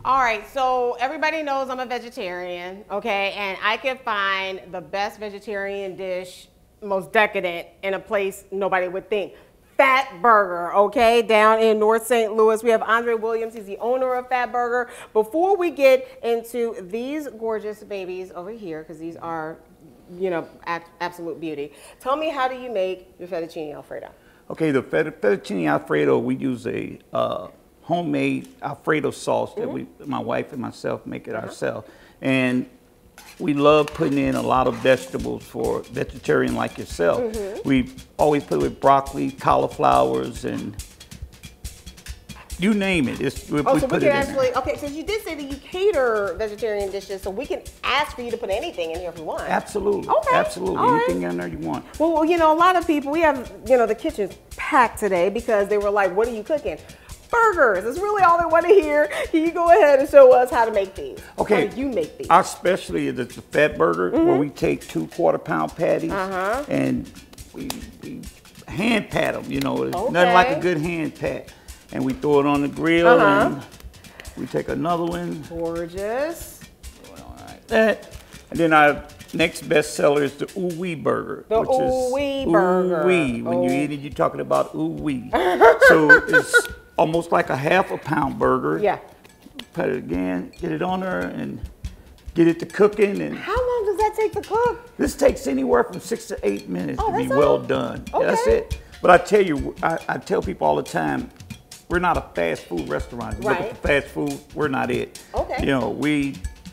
All right, so everybody knows I'm a vegetarian, okay? And I can find the best vegetarian dish, most decadent, in a place nobody would think. Fat Burger, okay, down in North St. Louis. We have Andre Williams. He's the owner of Fat Burger. Before we get into these gorgeous babies over here, because these are, you know, absolute beauty, tell me, how do you make your fettuccine Alfredo? Okay, the fettuccine Alfredo, we use a homemade Alfredo sauce that my wife and myself make it ourselves. And we love putting in a lot of vegetables for vegetarian like yourself. We always put it with broccoli, cauliflowers, and you name it. We so we put can it in actually, there. okay, so you did say that you cater vegetarian dishes, so we can ask for you to put anything in here if we want. Absolutely. Okay. Absolutely. All Anything right. in there you want. Well, you know, a lot of people, we have, you know, the kitchen's packed today because they were like, what are you cooking? Burgers. That's really all they want to hear. Can you go ahead and show us how to make these? Okay. How do you make these? Our specialty is the Fat Burger, where we take 2 quarter-pound patties and we hand pat them. You know, it's nothing like a good hand pat. And we throw it on the grill and we take another one. Gorgeous. All right. And then our next best seller is the Ooh Wee Burger. The which Ooh Wee Burger. Ooh Wee. When you eat it, you're talking about Ooh Wee. So it's almost like a ½ pound burger. Yeah. Put it again, get it on there, and get it to cooking. And How long does that take to cook? this takes anywhere from 6 to 8 minutes to be that's well all? done. Okay. That's it. But I tell you, I tell people all the time, we're not a fast food restaurant. If you look at the fast food, we're not it. Okay. You know,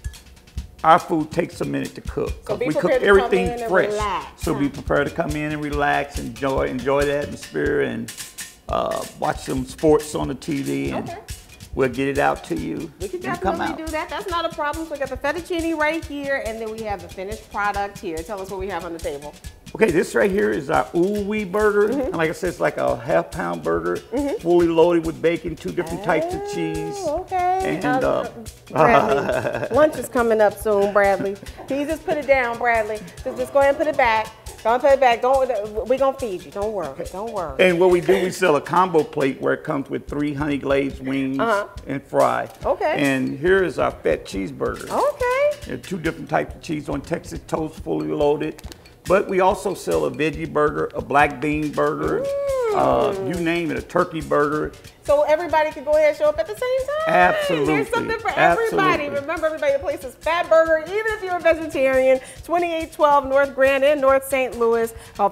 our food takes a minute to cook. So be we cook prepared to everything come in and fresh. relax, So be prepared to come in and relax, enjoy the atmosphere, and watch some sports on the TV, and we'll get it out to you. We can and come definitely out. do that. That's not a problem. So we got the fettuccine right here, and then we have the finished product here. Tell us what we have on the table. Okay, this right here is our Ooh Wee Burger. And like I said, it's like a ½ pound burger, fully loaded with bacon, 2 different types of cheese. Okay. And Bradley, lunch is coming up soon, Bradley. Can you just put it down, Bradley? Just go ahead and put it back. Go and put it back. We're going to feed you. Don't worry. Don't worry. And what we do, we sell a combo plate where it comes with 3 honey glazed wings and fry. Okay. And here is our fat cheeseburger. Okay. There are 2 different types of cheese on Texas toast, fully loaded. But we also sell a veggie burger, a black bean burger, you name it, a turkey burger. So everybody can go ahead and show up at the same time. Absolutely. There's something for everybody. Absolutely. Remember, everybody, the place is Fat Burger, even if you're a vegetarian. 2812 North Grand in North St. Louis. Call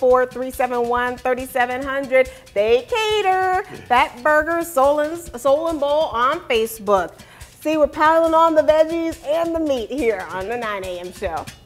314-371-3700. They cater. Fat Burger, Soul and Bowl on Facebook. See, we're piling on the veggies and the meat here on the 9 a.m. show.